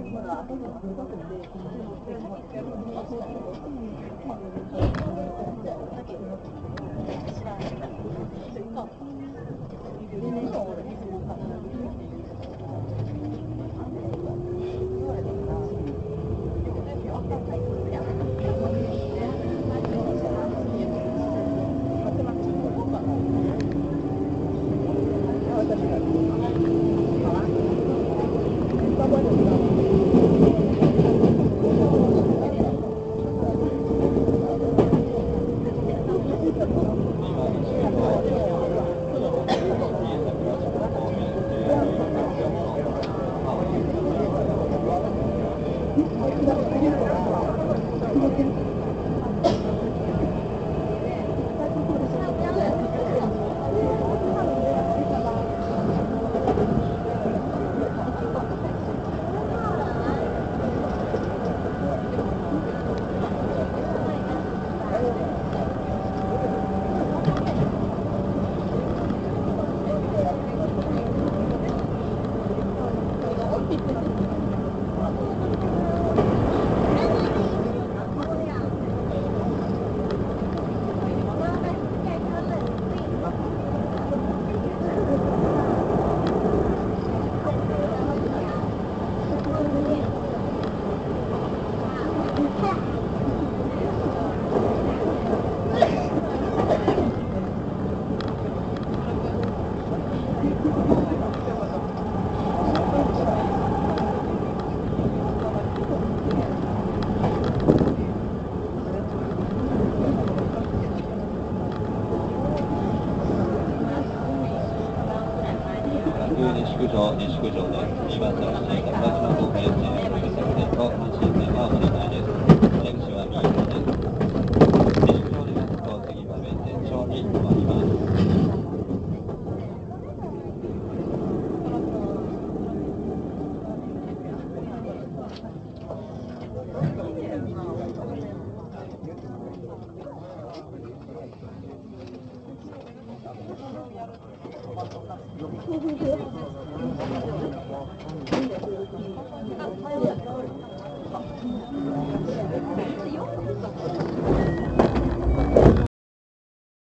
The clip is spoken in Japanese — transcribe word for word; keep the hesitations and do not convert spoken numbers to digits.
西九条、西九条です。にばん線をしていただきの東海線、終着線と阪神線はお願いです。出口は右側です。西九条ですと次は弁天町に停まります。 よ